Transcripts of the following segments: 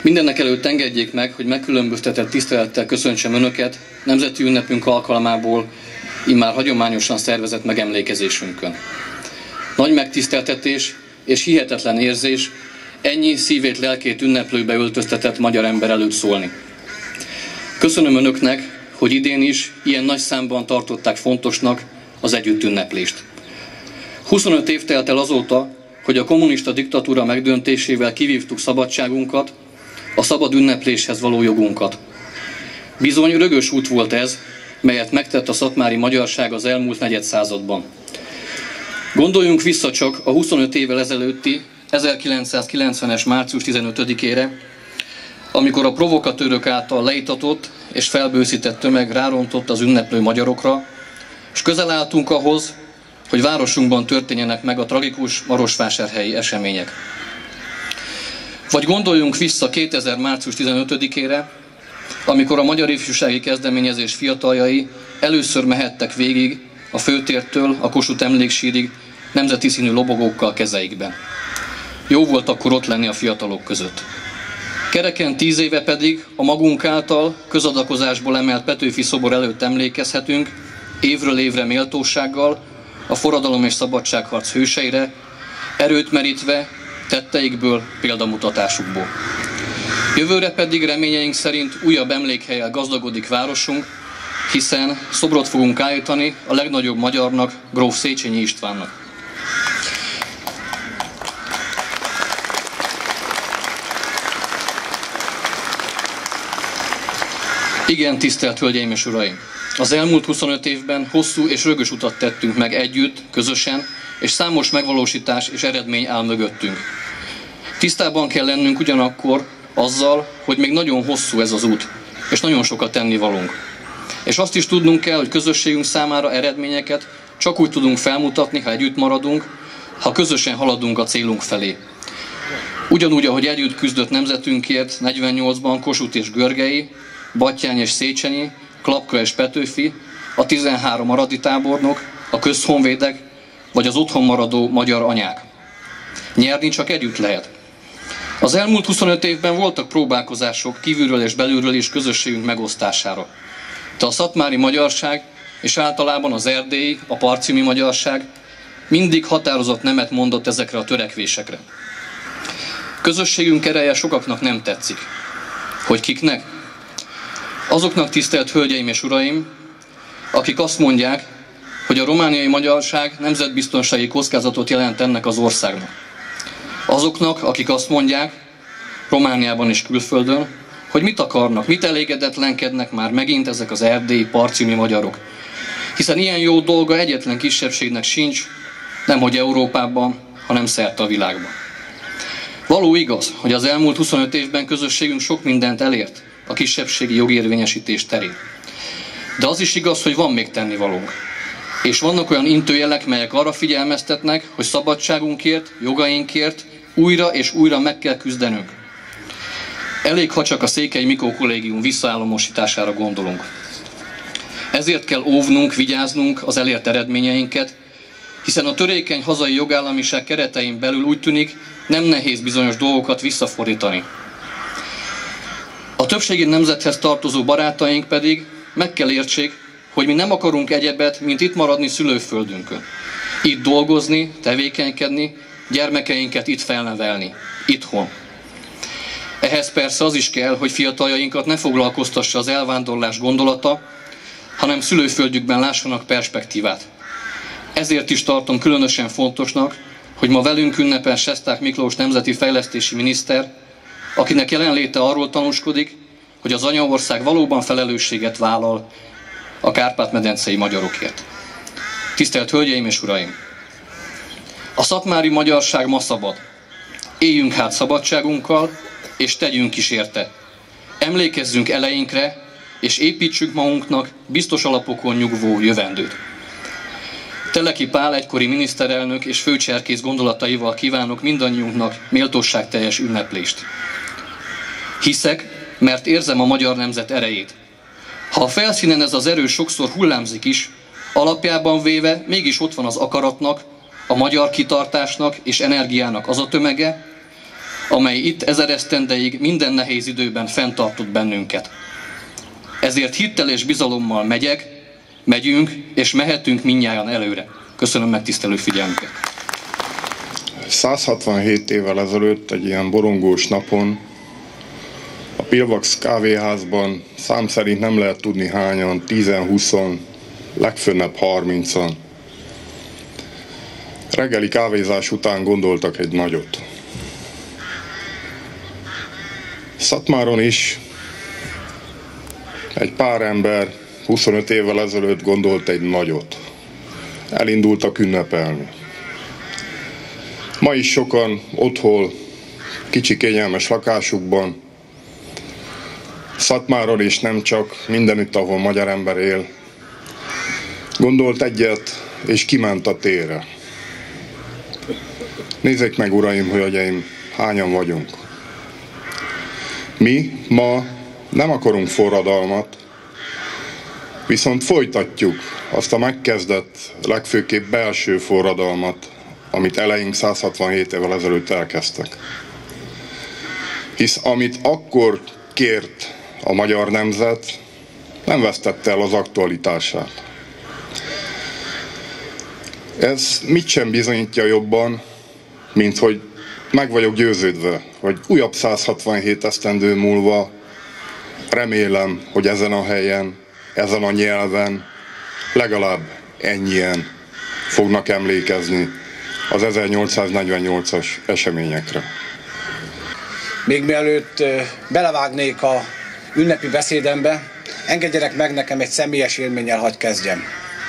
Mindenekelőtt engedjék meg, hogy megkülönböztetett tisztelettel köszöntsem Önöket nemzeti ünnepünk alkalmából immár hagyományosan szervezett megemlékezésünkön. Nagy megtiszteltetés és hihetetlen érzés ennyi szívét, lelkét ünneplőbe öltöztetett magyar ember előtt szólni. Köszönöm Önöknek, hogy idén is ilyen nagy számban tartották fontosnak az együttünneplést. 25 év telt el azóta, hogy a kommunista diktatúra megdöntésével kivívtuk szabadságunkat, a szabad ünnepléshez való jogunkat. Bizony rögös út volt ez, melyet megtett a szatmári magyarság az elmúlt negyedszázadban. Gondoljunk vissza csak a 25 évvel ezelőtti 1990-es március 15-ére, amikor a provokatőrök által leitatott és felbőszített tömeg rárontott az ünneplő magyarokra, és közel álltunk ahhoz, hogy városunkban történjenek meg a tragikus marosvásárhelyi események. Vagy gondoljunk vissza 2000. március 15-ére, amikor a Magyar Ifjúsági Kezdeményezés fiataljai először mehettek végig a főtértől a Kossuth emléksírig nemzeti színű lobogókkal kezeikben. Jó volt akkor ott lenni a fiatalok között. Kereken 10 éve pedig a magunk által közadakozásból emelt Petőfi szobor előtt emlékezhetünk évről évre méltósággal a forradalom és szabadságharc hőseire, erőt merítve tetteikből, példamutatásukból. Jövőre pedig reményeink szerint újabb emlékhellyel gazdagodik városunk, hiszen szobrot fogunk állítani a legnagyobb magyarnak, gróf Széchenyi Istvánnak. Igen, tisztelt Hölgyeim és Uraim! Az elmúlt 25 évben hosszú és rögös utat tettünk meg együtt, közösen, és számos megvalósítás és eredmény áll mögöttünk. Tisztában kell lennünk ugyanakkor azzal, hogy még nagyon hosszú ez az út, és nagyon sokat tennivalónk. És azt is tudnunk kell, hogy közösségünk számára eredményeket csak úgy tudunk felmutatni, ha együtt maradunk, ha közösen haladunk a célunk felé. Ugyanúgy, ahogy együtt küzdött nemzetünkért 48-ban Kossuth és Görgei, Batthyány és Széchenyi, Klapka és Petőfi, a 13 aradi tábornok, a közhonvédek, vagy az otthon maradó magyar anyák. Nyerni csak együtt lehet. Az elmúlt 25 évben voltak próbálkozások kívülről és belülről is közösségünk megosztására. De a szatmári magyarság, és általában az erdélyi, a parcimi magyarság mindig határozott nemet mondott ezekre a törekvésekre. Közösségünk ereje sokaknak nem tetszik. Hogy kiknek? Azoknak, tisztelt Hölgyeim és Uraim, akik azt mondják, hogy a romániai magyarság nemzetbiztonsági kockázatot jelent ennek az országnak. Azoknak, akik azt mondják, Romániában és külföldön, hogy mit akarnak, mit elégedetlenkednek már megint ezek az erdélyi, parcimi magyarok. Hiszen ilyen jó dolga egyetlen kisebbségnek sincs, nemhogy Európában, hanem szerte a világban. Való igaz, hogy az elmúlt 25 évben közösségünk sok mindent elért a kisebbségi jogérvényesítés terén. De az is igaz, hogy van még tennivalónk. És vannak olyan intőjelek, melyek arra figyelmeztetnek, hogy szabadságunkért, jogainkért újra és újra meg kell küzdenünk. Elég, ha csak a Székely Mikó Kollégium visszaállamosítására gondolunk. Ezért kell óvnunk, vigyáznunk az elért eredményeinket, hiszen a törékeny hazai jogállamiság keretein belül úgy tűnik, nem nehéz bizonyos dolgokat visszafordítani. A többségi nemzethez tartozó barátaink pedig meg kell értsék, hogy mi nem akarunk egyebet, mint itt maradni szülőföldünkön. Itt dolgozni, tevékenykedni, gyermekeinket itt felnevelni, itthon. Ehhez persze az is kell, hogy fiataljainkat ne foglalkoztassa az elvándorlás gondolata, hanem szülőföldjükben lássanak perspektívát. Ezért is tartom különösen fontosnak, hogy ma velünk ünnepel Sesták Miklós nemzeti fejlesztési miniszter, akinek jelenléte arról tanúskodik, hogy az anyaország valóban felelősséget vállal a kárpát-medencei magyarokért. Tisztelt Hölgyeim és Uraim! A szatmári magyarság ma szabad. Éljünk hát szabadságunkkal, és tegyünk is érte. Emlékezzünk eleinkre, és építsük magunknak biztos alapokon nyugvó jövendőt. Teleki Pál egykori miniszterelnök és főcserkész gondolataival kívánok mindannyiunknak méltóságteljes ünneplést. Hiszek, mert érzem a magyar nemzet erejét. Ha a felszínen ez az erő sokszor hullámzik is, alapjában véve mégis ott van az akaratnak, a magyar kitartásnak és energiának az a tömege, amely itt 1000 esztendeig minden nehéz időben fenntartott bennünket. Ezért hittel és bizalommal megyünk és mehetünk mindnyájan előre. Köszönöm megtisztelő figyelmüket. 167 évvel ezelőtt egy ilyen borongós napon a Pilvax kávéházban szám szerint nem lehet tudni hányan, 10-20, legfönnebb 30-an. Reggeli kávézás után gondoltak egy nagyot. Szatmáron is egy pár ember 25 évvel ezelőtt gondolt egy nagyot. Elindultak ünnepelni. Ma is sokan otthon, kicsi kényelmes lakásukban, Szatmáron és nem csak, mindenütt, ahol magyar ember él, gondolt egyet és kiment a térre. Nézzék meg, uraim, hölgyeim, hányan vagyunk. Mi ma nem akarunk forradalmat, viszont folytatjuk azt a megkezdett, legfőképp belső forradalmat, amit eleink 167 évvel ezelőtt elkezdtek. Hisz amit akkor kért a magyar nemzet, nem vesztette el az aktualitását. Ez mit sem bizonyítja jobban, mint hogy meg vagyok győződve, hogy újabb 167 esztendő múlva remélem, hogy ezen a helyen, ezen a nyelven legalább ennyien fognak emlékezni az 1848-as eseményekre. Még mielőtt belevágnék a ünnepi beszédembe, engedjenek meg nekem egy személyes élménnyel, hadd kezdjem.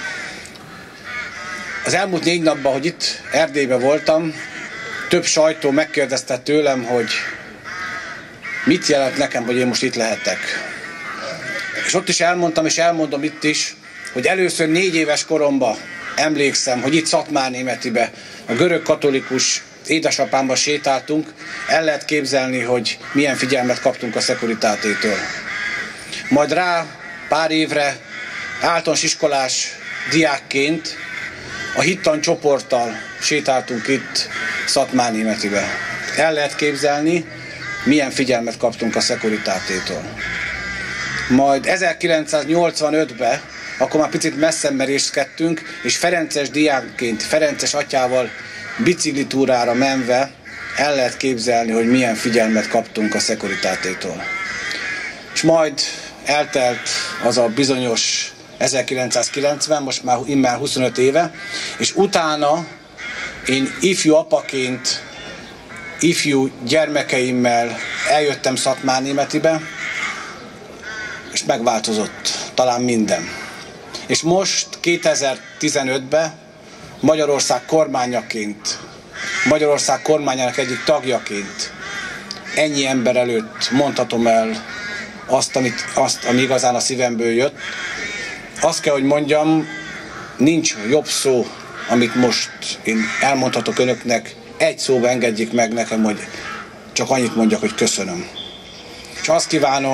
Az elmúlt 4 napban, hogy itt Erdélyben voltam, több sajtó megkérdezte tőlem, hogy mit jelent nekem, hogy én most itt lehetek. És ott is elmondtam, és elmondom itt is, hogy először 4 éves koromban emlékszem, hogy itt Szatmárnémetibe, a görög katolikus édesapámba sétáltunk, el lehet képzelni, hogy milyen figyelmet kaptunk a Securitátétől. Majd rá pár évre általános iskolás diákként a hittan csoporttal sétáltunk itt Szatmárnémetibe. El lehet képzelni, milyen figyelmet kaptunk a Securitátétól. Majd 1985-ben, akkor már picit messzebb merészkedtünk, és ferences diákként, ferences atyával biciklitúrára menve el lehet képzelni, hogy milyen figyelmet kaptunk a Securitátétól. És majd eltelt az a bizonyos 1990, most már immár 25 éve, és utána én ifjú apaként, ifjú gyermekeimmel eljöttem Szatmárnémetibe, és megváltozott talán minden. És most 2015-ben Magyarország kormányaként, Magyarország kormányának egyik tagjaként ennyi ember előtt mondhatom el azt, ami igazán a szívemből jött. Azt kell, hogy mondjam, nincs jobb szó, amit most én elmondhatok önöknek, egy szóba engedjék meg nekem, hogy csak annyit mondjak, hogy köszönöm. És azt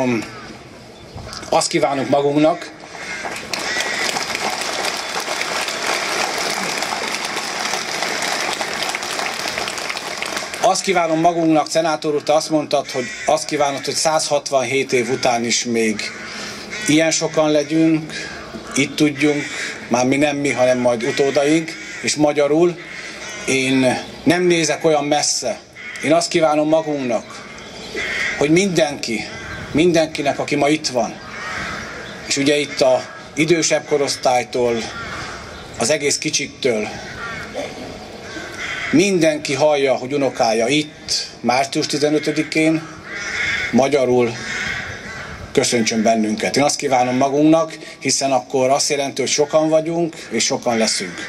kívánunk magunknak, azt kívánom magunknak, szenátor úr, te azt mondtad, hogy azt kívánod, hogy 167 év után is még ilyen sokan legyünk, itt tudjunk, már mi nem mi, hanem majd utódaink, és magyarul én nem nézek olyan messze. Én azt kívánom magunknak, hogy mindenkinek, aki ma itt van, és ugye itt az idősebb korosztálytól, az egész kicsiktől, mindenki hallja, hogy unokája itt, március 15-én, magyarul köszöntsön bennünket. Én azt kívánom magunknak, hiszen akkor azt jelenti, hogy sokan vagyunk, és sokan leszünk.